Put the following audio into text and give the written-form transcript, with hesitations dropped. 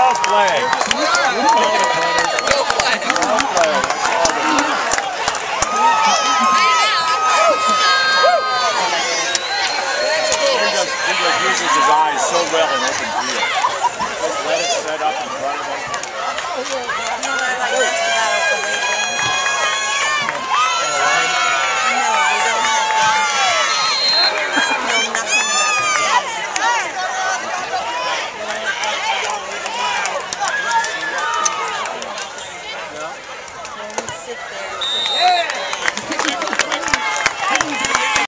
flag. No flag. No flag. He just uses his eyes so well in open field. Just let it set up in front of him. You know what I like best about the way